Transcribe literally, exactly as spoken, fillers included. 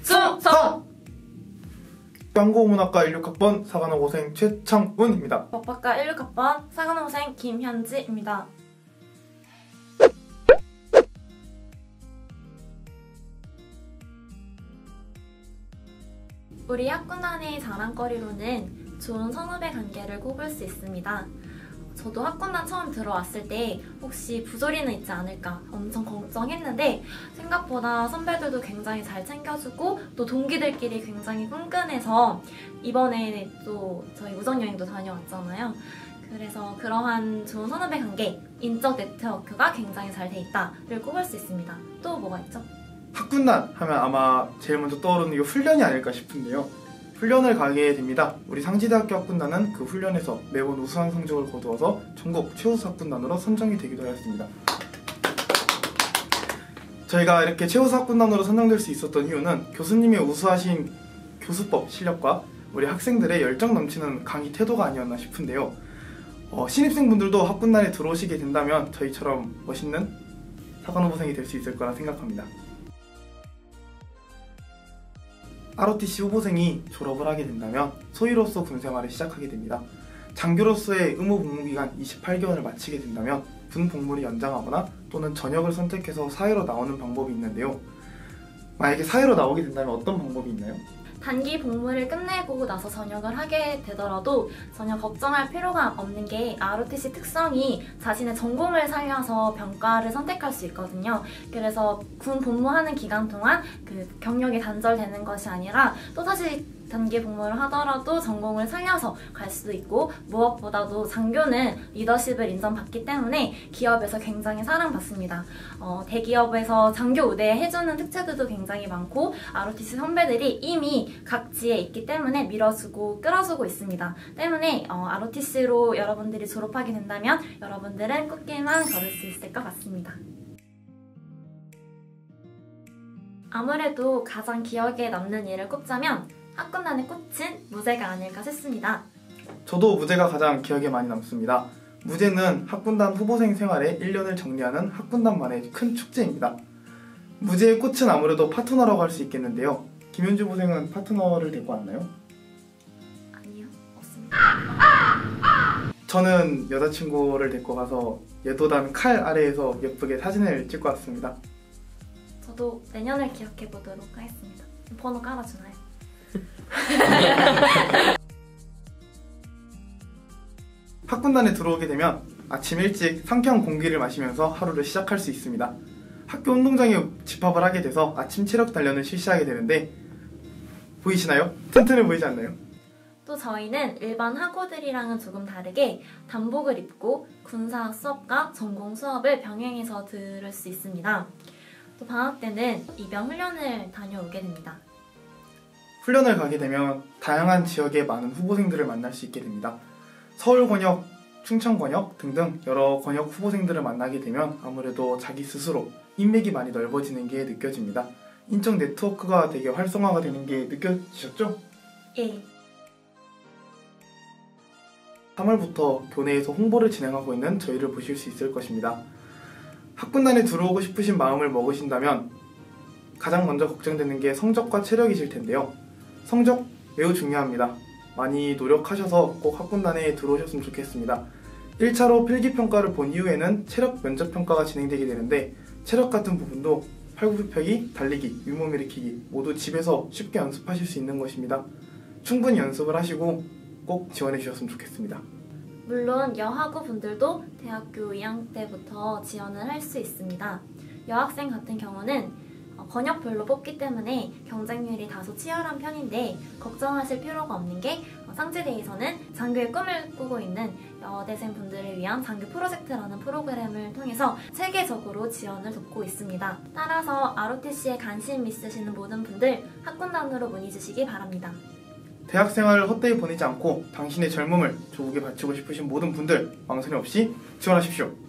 충성! 광고문학과 일육 학번 사관학원생 최창훈입니다. 법학과 일육 학번 사관학원생 김현지입니다. 우리 학군단의 자랑거리로는 좋은 선후배 관계를 꼽을 수 있습니다. 저도 학군단 처음 들어왔을 때 혹시 부조리는 있지 않을까 엄청 걱정했는데 생각보다 선배들도 굉장히 잘 챙겨주고 또 동기들끼리 굉장히 끈끈해서 이번에 또 저희 우정여행도 다녀왔잖아요. 그래서 그러한 좋은 선후배 관계, 인적 네트워크가 굉장히 잘 돼 있다를 꼽을 수 있습니다. 또 뭐가 있죠? 학군단 하면 아마 제일 먼저 떠오르는 게 훈련이 아닐까 싶은데요. 훈련을 가게 됩니다. 우리 상지대학교 학군단은 그 훈련에서 매번 우수한 성적을 거두어서 전국 최우수 학군단으로 선정이 되기도 하였습니다. 저희가 이렇게 최우수 학군단으로 선정될 수 있었던 이유는 교수님의 우수하신 교수법 실력과 우리 학생들의 열정 넘치는 강의 태도가 아니었나 싶은데요. 어, 신입생분들도 학군단에 들어오시게 된다면 저희처럼 멋있는 사관후보생이 될 수 있을 거라 생각합니다. 알오티씨 후보생이 졸업을 하게 된다면 소위로서 군생활을 시작하게 됩니다. 장교로서의 의무 복무기간 이십팔 개월을 마치게 된다면 군 복무를 연장하거나 또는 전역을 선택해서 사회로 나오는 방법이 있는데요. 만약에 사회로 나오게 된다면 어떤 방법이 있나요? 단기 복무를 끝내고 나서 전역을 하게 되더라도 전혀 걱정할 필요가 없는 게 알오티씨 특성이 자신의 전공을 살려서 병과를 선택할 수 있거든요. 그래서 군 복무하는 기간 동안 그 경력이 단절되는 것이 아니라 또다시 단기 복무를 하더라도 전공을 살려서 갈 수도 있고 무엇보다도 장교는 리더십을 인정받기 때문에 기업에서 굉장히 사랑받습니다. 어, 대기업에서 장교 우대에 해주는 특채들도 굉장히 많고 알오티씨 선배들이 이미 각지에 있기 때문에 밀어주고 끌어주고 있습니다. 때문에 어, 알오티씨로 여러분들이 졸업하게 된다면 여러분들은 꽃길만 걸을 수 있을 것 같습니다. 아무래도 가장 기억에 남는 일을 꼽자면 학군단의 꽃은 무제가 아닐까 싶습니다. 저도 무제가 가장 기억에 많이 남습니다. 무제는 학군단 후보생 생활의 일 년을 정리하는 학군단만의 큰 축제입니다. 무제의 꽃은 아무래도 파트너라고 할 수 있겠는데요. 김현주 후보생은 파트너를 데리고 왔나요? 아니요, 없습니다. 저는 여자친구를 데리고 가서 예도단 칼 아래에서 예쁘게 사진을 찍고 왔습니다. 저도 내년을 기억해 보도록 하겠습니다. 번호 깔아주나요? 학군단에 들어오게 되면 아침 일찍 상쾌한 공기를 마시면서 하루를 시작할 수 있습니다. 학교 운동장에 집합을 하게 돼서 아침 체력 단련을 실시하게 되는데 보이시나요? 튼튼해 보이지 않나요? 또 저희는 일반 학우들이랑은 조금 다르게 단복을 입고 군사 수업과 전공 수업을 병행해서 들을 수 있습니다. 또 방학 때는 입영 훈련을 다녀오게 됩니다. 훈련을 가게 되면 다양한 지역의 많은 후보생들을 만날 수 있게 됩니다. 서울권역, 충청권역 등등 여러 권역 후보생들을 만나게 되면 아무래도 자기 스스로 인맥이 많이 넓어지는 게 느껴집니다. 인적 네트워크가 되게 활성화가 되는 게 느껴지셨죠? 예. 삼월부터 교내에서 홍보를 진행하고 있는 저희를 보실 수 있을 것입니다. 학군단에 들어오고 싶으신 마음을 먹으신다면 가장 먼저 걱정되는 게 성적과 체력이실 텐데요. 성적 매우 중요합니다. 많이 노력하셔서 꼭 학군단에 들어오셨으면 좋겠습니다. 일 차로 필기평가를 본 이후에는 체력 면접평가가 진행되게 되는데 체력 같은 부분도 팔굽혀펴기, 달리기, 윗몸 일으키기 모두 집에서 쉽게 연습하실 수 있는 것입니다. 충분히 연습을 하시고 꼭 지원해 주셨으면 좋겠습니다. 물론 여학우 분들도 대학교 이 학년 때부터 지원을 할 수 있습니다. 여학생 같은 경우는 권역별로 뽑기 때문에 경쟁률이 다소 치열한 편인데 걱정하실 필요가 없는 게 상지대에서는 장교의 꿈을 꾸고 있는 여대생 분들을 위한 장교 프로젝트라는 프로그램을 통해서 체계적으로 지원을 돕고 있습니다. 따라서 알오티씨에 관심 있으시는 모든 분들 학군단으로 문의 주시기 바랍니다. 대학생활을 헛되이 보내지 않고 당신의 젊음을 조국에 바치고 싶으신 모든 분들 망설임 없이 지원하십시오.